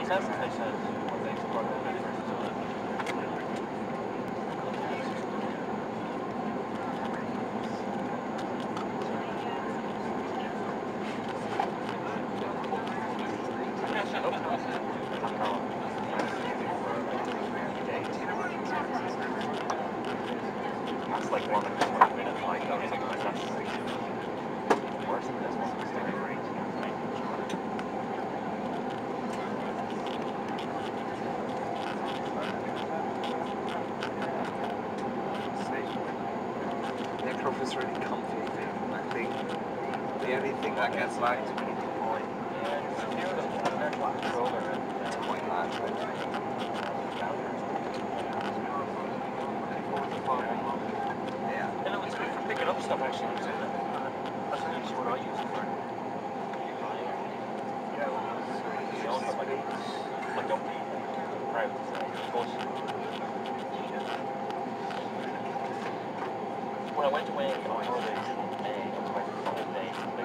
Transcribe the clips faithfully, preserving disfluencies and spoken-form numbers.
That's like one of the twenty minute flight though, or something like that. Worse than this one, it's very great. The aircraft is really comfy. I think the only thing that gets lagged when you deploy Yeah, it's a is point lag. Yeah. You know, it's good for picking up stuff actually. That's actually what I use it for. Yeah, you know, like, like don't be proud. When I went away on holidays in May, I was like five days, and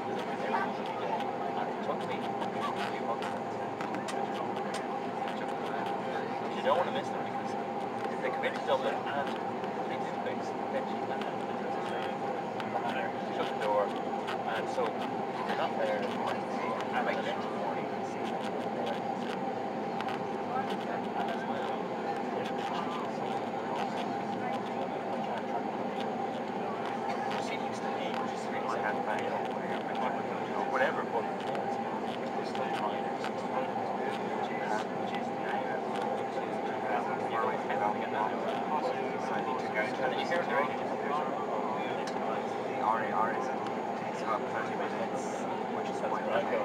it took me a few months. You don't want to miss them because they come into Dublin and they do things. Shut the door, and so they're not there in the morning. And like the next morning, you see them there. And that's my own. She used to be, just really my handbag or whatever, but it's like minors, which is which is the so I need to go to. And you hear the radio. The R A R is it takes about thirty minutes, which is quite where I go.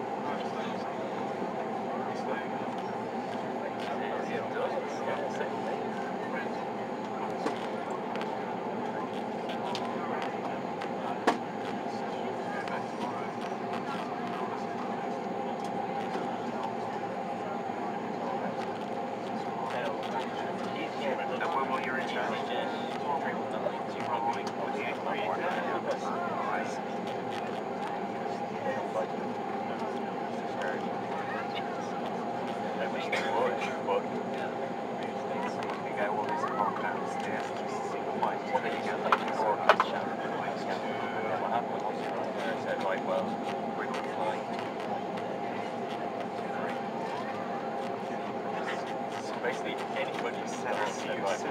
And when will you return? Basically, anybody says you soon.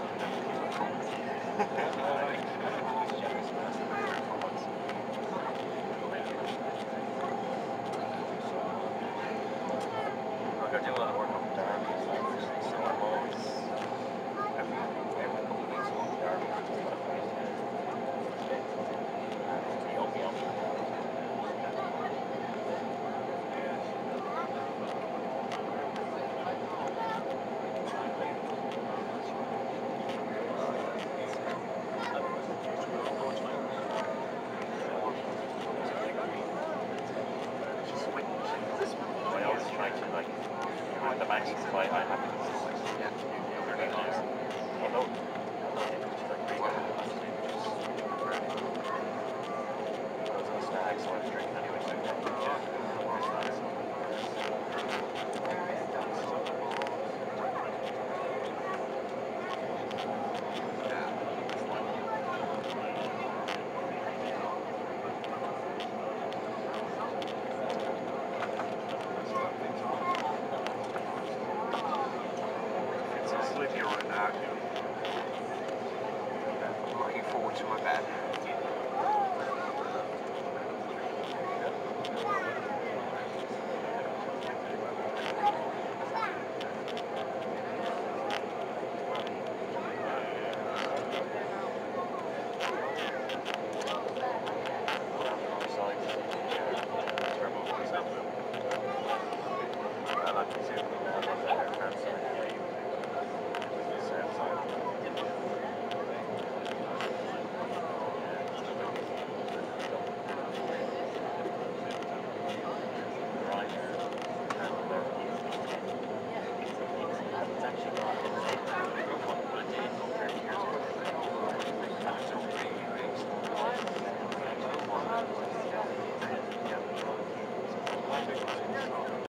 I do a lot of work on Derby, so I'm always every every couple of weeks on Derby. The opium. The maxes, I, I have to yeah, really nice. Although